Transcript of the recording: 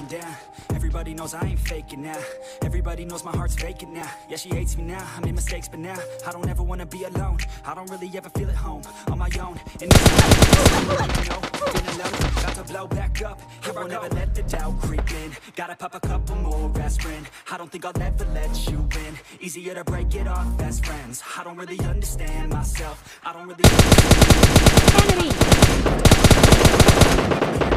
down. Everybody knows I ain't faking now. Everybody knows my heart's vacant now. Yeah, she hates me now, I made mistakes, but now I don't ever wanna be alone. I don't really ever feel at home on my own. And it's feeling low, about to blow back up. Here I won't ever let the doubt creep in. Gotta pop a couple more aspirin. I don't think I'll ever let you in. Easier to break it off best friends. I don't really understand myself. I don't really understand. Enemy!